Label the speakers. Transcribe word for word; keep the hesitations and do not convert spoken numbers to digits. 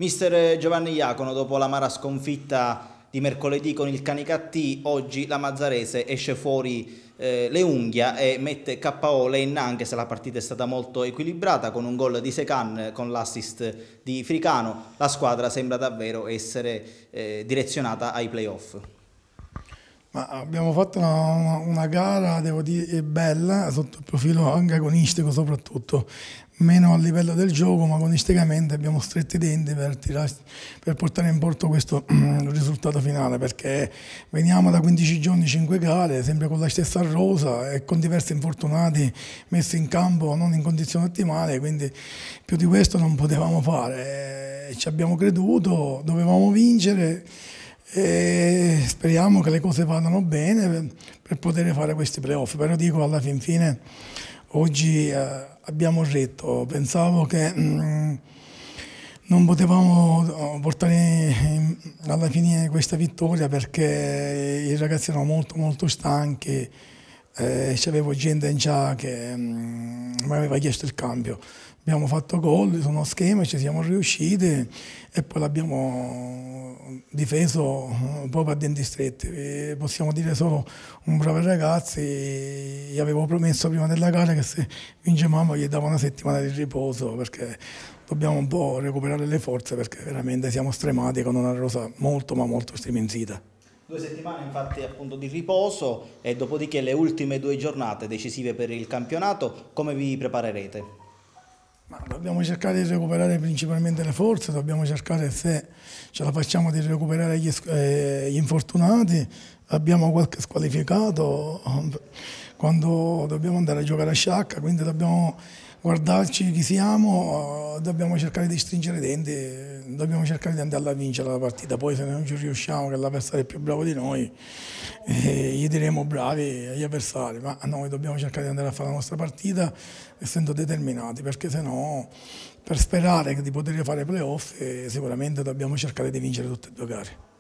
Speaker 1: Mister Giovanni Iacono, dopo l'amara sconfitta di mercoledì con il Canicattì, oggi la Mazzarese esce fuori eh, le unghie e mette K O l'Enna, anche se la partita è stata molto equilibrata, con un gol di Secan con l'assist di Fricano. La squadra sembra davvero essere eh, direzionata ai playoff.
Speaker 2: Ma abbiamo fatto una, una, una gara, devo dire, bella, sotto il profilo anche agonistico soprattutto, meno a livello del gioco, ma agonisticamente abbiamo stretto i denti per, tirare, per portare in porto questo risultato finale, perché veniamo da quindici giorni, cinque gare, sempre con la stessa rosa e con diversi infortunati messi in campo non in condizioni ottimali, quindi più di questo non potevamo fare. Ci abbiamo creduto, dovevamo vincere. E speriamo che le cose vadano bene per, per poter fare questi playoff, però dico alla fin fine oggi eh, abbiamo retto, pensavo che mh, non potevamo portare in, alla fine questa vittoria perché i ragazzi erano molto molto stanchi, eh, c'avevo gente in già che mh, mi aveva chiesto il cambio. Abbiamo fatto gol, sono schema, ci siamo riusciti e poi l'abbiamo difeso proprio a denti stretti. E possiamo dire solo un bravo ragazzo, gli avevo promesso prima della gara che se vincevamo gli davo una settimana di riposo perché dobbiamo un po' recuperare le forze perché veramente siamo stremati con una rosa molto ma molto striminzita.
Speaker 1: Due settimane infatti appunto di riposo e dopodiché le ultime due giornate decisive per il campionato, come vi preparerete?
Speaker 2: Ma dobbiamo cercare di recuperare principalmente le forze, dobbiamo cercare, se ce la facciamo, di recuperare gli, eh, gli infortunati. Abbiamo qualche squalificato quando dobbiamo andare a giocare a sciacca, quindi dobbiamo guardarci chi siamo, dobbiamo cercare di stringere i denti, dobbiamo cercare di andare a vincere la partita. Poi se non ci riusciamo, che l'avversario è più bravo di noi, eh, gli diremo bravi agli avversari, ma noi dobbiamo cercare di andare a fare la nostra partita essendo determinati, perché se no, per sperare di poter fare playoff, eh, sicuramente dobbiamo cercare di vincere tutte e due gare.